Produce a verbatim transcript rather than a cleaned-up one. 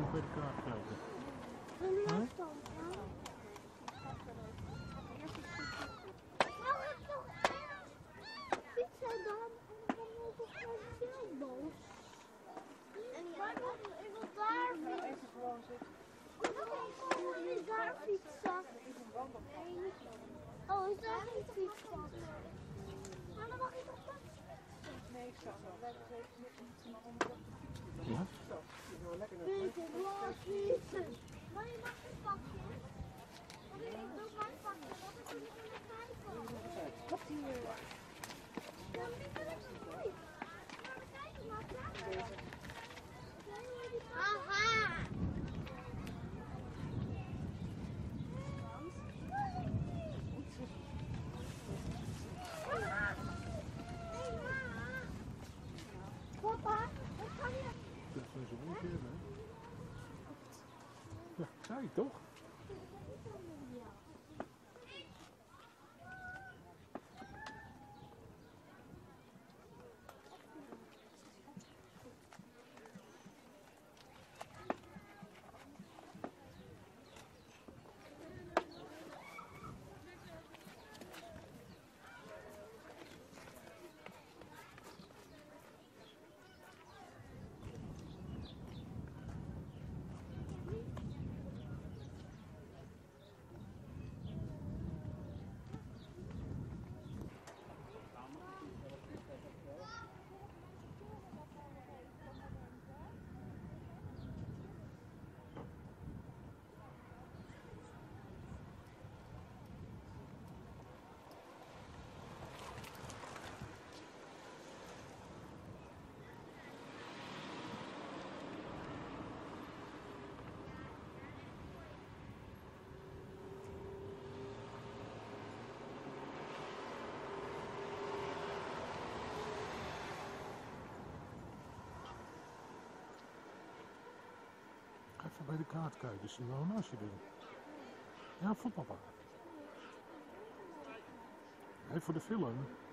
nog bij de kaart kijken. Een Huh? afstand, ja. Nou, ik toch ergens fietsen dan en dan moet ik op mijn zeilboot. En ja, ik wil daar fietsen. Ik wil daar fietsen. Oh, is daar geen fietspad? Maar dan mag ik toch pas. Nee, ik zou wel. Wij hebben even maar om de fiets. Ja? Zo, je wil lekker naar Fietsen, los fietsen. Maar je mag een pakje. Want ik doe mijn pakje, want dan kun je er nog kijken. Wat die... Ja, maar die vind ik zo mooi. Maar we kijken maar, praten. Aha! Papa, wat kan je? Dat zijn ze niet meer, hè? Ja, zei je toch? Even bij de kaart kijken, is er nou een asje doen? Ja, voor papa. Hey, voor de film.